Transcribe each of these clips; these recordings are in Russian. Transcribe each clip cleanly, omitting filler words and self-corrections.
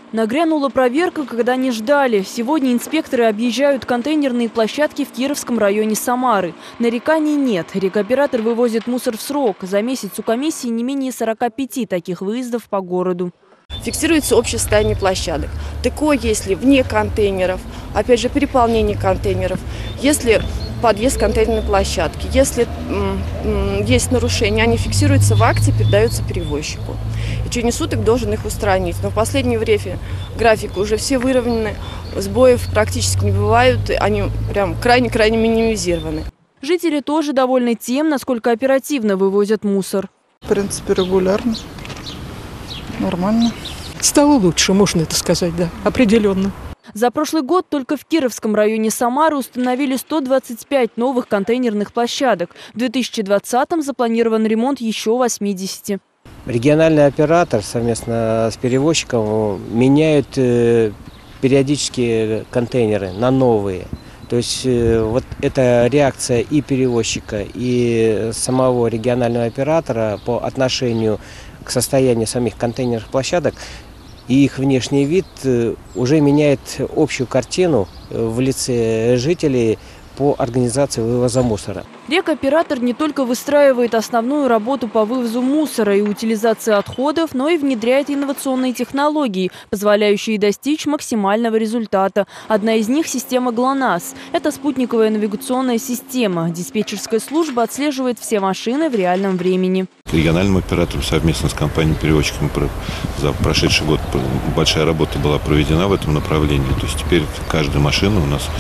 Нагрянула проверка, когда не ждали. Сегодня инспекторы объезжают контейнерные площадки в Кировском районе Самары. Нареканий нет. Рекоператор вывозит мусор в срок. За месяц у комиссии не менее 45 таких выездов по городу. Фиксируется общее состояние площадок. ТКО, если вне контейнеров, опять же переполнение контейнеров, если подъезд контейнерной площадки, если есть нарушения, они фиксируются в акте, передаются перевозчику. И в течение суток должен их устранить. Но в последнее время графики уже все выровнены, сбоев практически не бывают, они прям крайне-крайне минимизированы. Жители тоже довольны тем, насколько оперативно вывозят мусор. В принципе, регулярно. Нормально. Стало лучше, можно это сказать, да, определенно. За прошлый год только в Кировском районе Самары установили 125 новых контейнерных площадок. В 2020-м запланирован ремонт еще 80. Региональный оператор совместно с перевозчиком меняют периодически контейнеры на новые. То есть вот эта реакция и перевозчика, и самого регионального оператора по отношению к состоянию самих контейнерных площадок и их внешний вид уже меняет общую картину в лице жителей по организации вывоза мусора. Рекоператор не только выстраивает основную работу по вывозу мусора и утилизации отходов, но и внедряет инновационные технологии, позволяющие достичь максимального результата. Одна из них – система ГЛОНАСС. Это спутниковая навигационная система. Диспетчерская служба отслеживает все машины в реальном времени. Региональным оператором совместно с компанией-перевозчиком за прошедший год большая работа была проведена в этом направлении. То есть теперь каждая машина у нас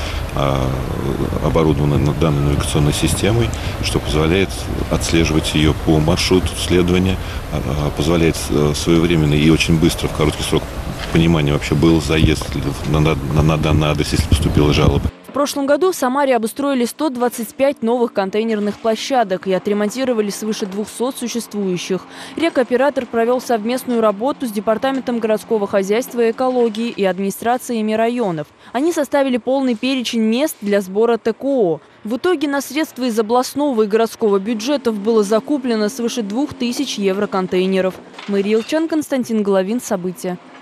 оборудована данной навигационной системой, что позволяет отслеживать ее по маршруту следования, позволяет своевременно и очень быстро, в короткий срок понимания, вообще был заезд на данный адрес, если поступила жалоба. В прошлом году в Самаре обустроили 125 новых контейнерных площадок и отремонтировали свыше 200 существующих. Рекоператор провел совместную работу с Департаментом городского хозяйства и экологии и администрациями районов. Они составили полный перечень мест для сбора ТКО. В итоге на средства из областного и городского бюджетов было закуплено свыше 2000 евро контейнеров. Мария Илчан, Константин Головин. События.